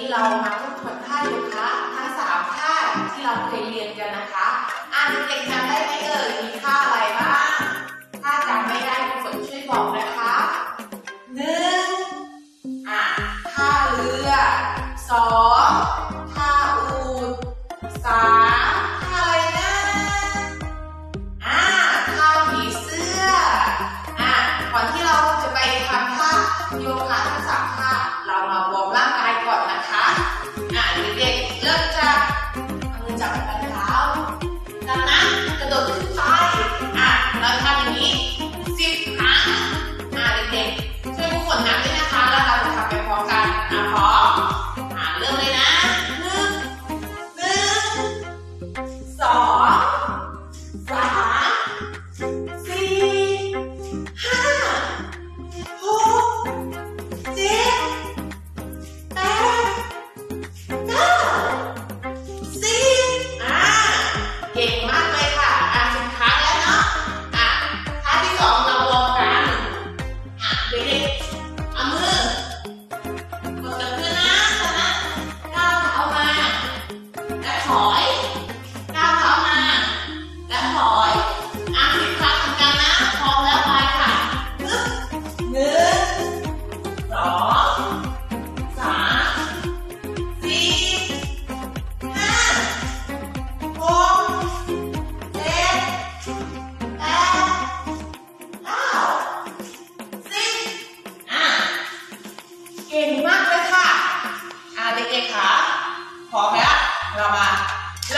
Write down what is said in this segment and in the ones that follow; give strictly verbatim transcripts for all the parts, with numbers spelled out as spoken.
เรามาทบทวนท่าโยคะทั้งสามท่าที่เราเคยเรียนกันนะคะอ่านเด็กๆจำได้ไหมเอ่ยมีท่าอะไรบ้างถ้าจำไม่ได้คุณฝนช่วยบอกนะคะหนึ่งอ่ะท่าเรือสองท่าอูฐสามท่าอะไรนะอ่ะท่าผีเสื้ออ่ะก่อนที่เราจะไปทำท่าโยคะทั้งสามท่าเรามาวอร์มร่างกายก่อนนะคะอ่ะเด็กๆเริ่มจากเอามือจับปลายเท้าจากนั้นกระโดดขึ้นไปอ่ะแล้วทำอย่างนี้สิบครั้งอ่ะเด็กๆช่วยผู้ฝนนับด้วยนะคะแล้วเราจะทำไปพร้อมกันอ่ะพร้อมอ่ะเริ่มเลยนะหนึ่งหนึ่งสองสามสี่ห้าหกเจ็ดแปดเก้าสิบอ่าเก่งมากเลยค่ะอ่ะสิบครั้งแล้วเนาะอ่ะท่าที่สองเราวอร์มกันอ่ะเด็กๆเอามือกดกันขึ้นนะจากนั้นก้าวเท้ามาและถอยก้าวเท้ามาและถอยอ่ะสิบครั้งเหมือนกันนะพร้อมแล้วไปค่ะปึ๊บหนึ่งสองสามสี่ห้าหกเจ็ดแปดเก้าสิบอ่ะเก่งมากเลยค่ะอ่ะเด็กๆค่ะพร้อมแล้วเรามา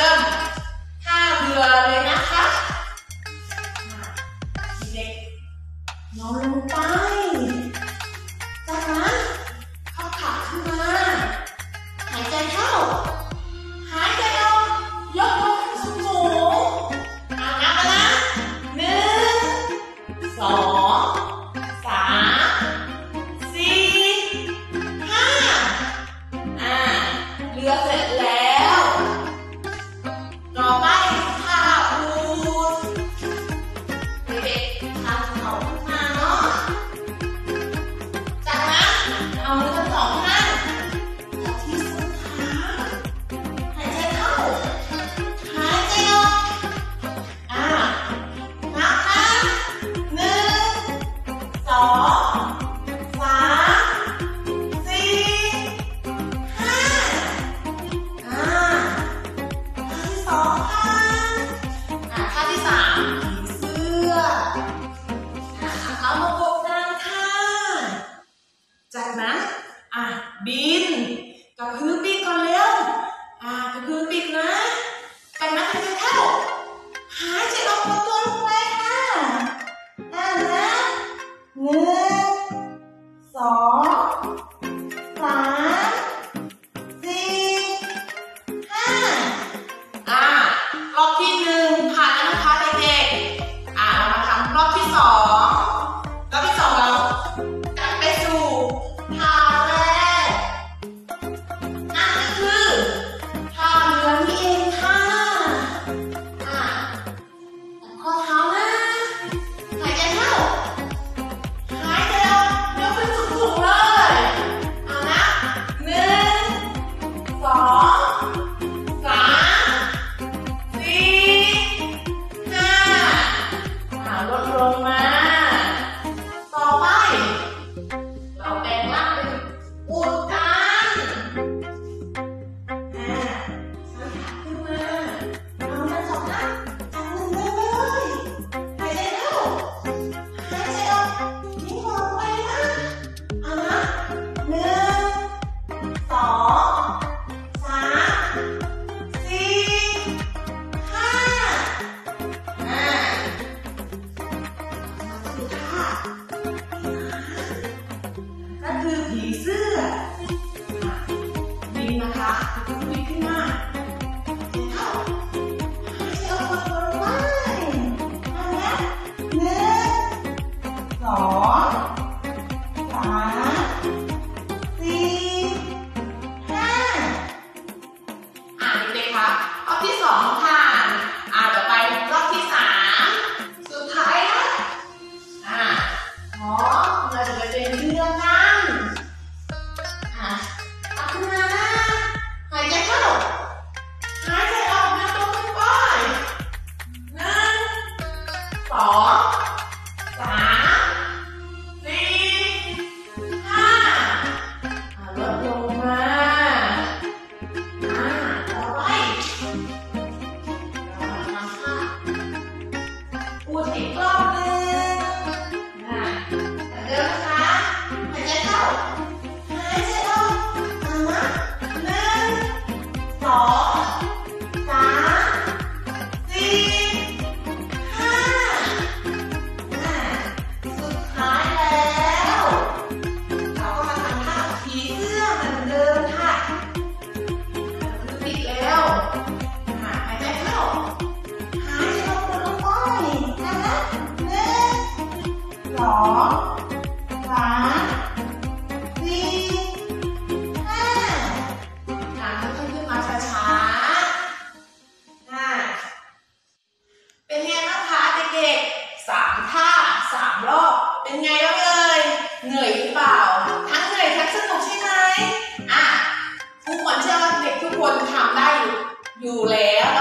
เป็นไงบ้างเอ่ยเหนื่อยหรือเปล่าทั้งเหนื่อยทั้งสนุกใช่ไหมอ่ะทุกคนเชื่อว่าเด็กทุกคนทำได้อยู่แล้ว